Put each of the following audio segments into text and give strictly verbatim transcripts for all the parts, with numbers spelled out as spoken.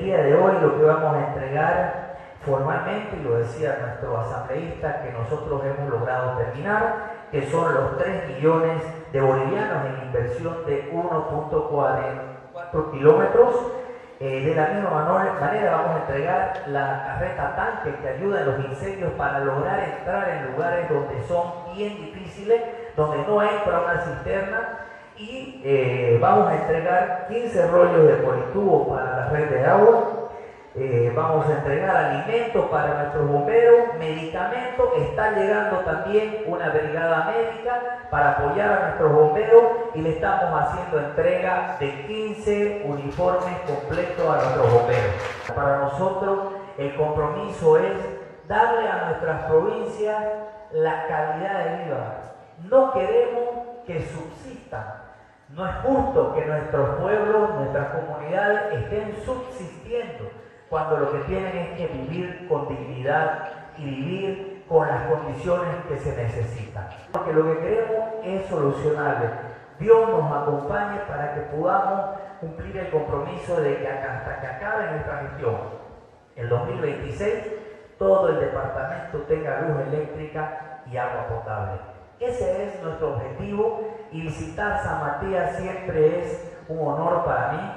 día de hoy lo que vamos a entregar formalmente, y lo decía nuestro asambleísta, que nosotros hemos logrado terminar, que son los tres millones de bolivianos en inversión de uno punto cuatro kilómetros. Eh, de la misma manera vamos a entregar la carreta tanque que ayuda en los incendios para lograr entrar en lugares donde son bien difíciles, donde no entra una cisterna, y eh, vamos a entregar quince rollos de politubo para la red de agua. Eh, vamos a entregar alimentos para nuestros bomberos, medicamentos. Está llegando también una brigada médica para apoyar a nuestros bomberos, y le estamos haciendo entrega de quince uniformes completos a nuestros bomberos. Para nosotros el compromiso es darle a nuestras provincias la calidad de vida. No queremos que subsistan. No es justo que nuestros pueblos, nuestras comunidades estén subsistiendo cuando lo que tienen es que vivir con dignidad y vivir con las condiciones que se necesitan. Porque lo que queremos es solucionarlo. Dios nos acompañe para que podamos cumplir el compromiso de que hasta que acabe nuestra gestión, el dos mil veintiséis, todo el departamento tenga luz eléctrica y agua potable. Ese es nuestro objetivo, y visitar San Matías siempre es un honor para mí.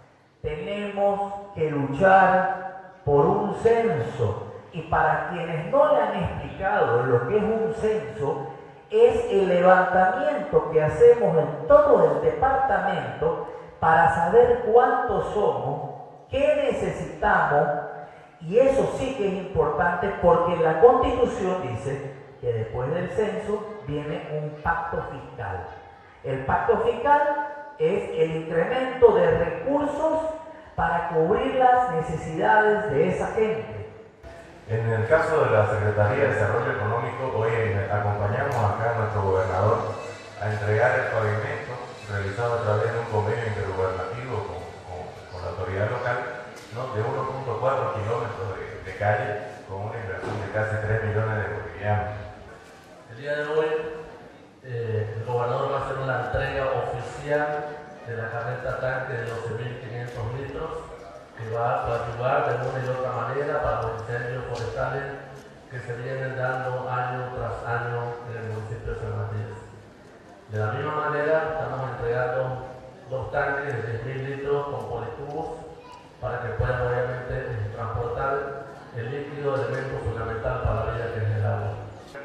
Tenemos que luchar por un censo, y para quienes no le han explicado lo que es un censo, es el levantamiento que hacemos en todo el departamento para saber cuántos somos, qué necesitamos, y eso sí que es importante, porque la Constitución dice que después del censo viene un pacto fiscal. El pacto fiscal es el incremento de recursos para cubrir las necesidades de esa gente. En el caso de la Secretaría de Desarrollo Económico, hoy acompañamos acá a nuestro gobernador a entregar el pavimento realizado a través de un convenio intergubernativo con, con, con la autoridad local, ¿no?, de uno punto cuatro kilómetros de, de calle, con una inversión de casi tres millones de bolivianos. El día de hoy eh, el gobernador va a hacer una entrega oficial de la carreta tanque de doce mil quinientos litros, que va a ayudar de una y otra manera para los incendios forestales que se vienen dando año tras año en el municipio de San Matías. De la misma manera, estamos entregando dos tanques de diez mil litros con politubos para que puedan obviamente transportar el líquido, elemento fundamental para la vida, que es el agua.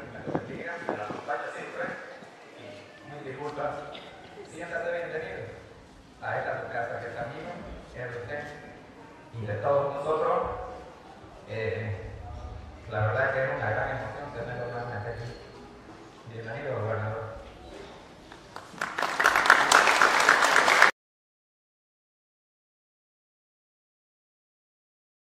Disculpa, siéntate bienvenido a esta tu casa, que camino es de usted y de todos nosotros. Eh, la verdad que es una gran emoción tenerlo nuevamente aquí. Bienvenido.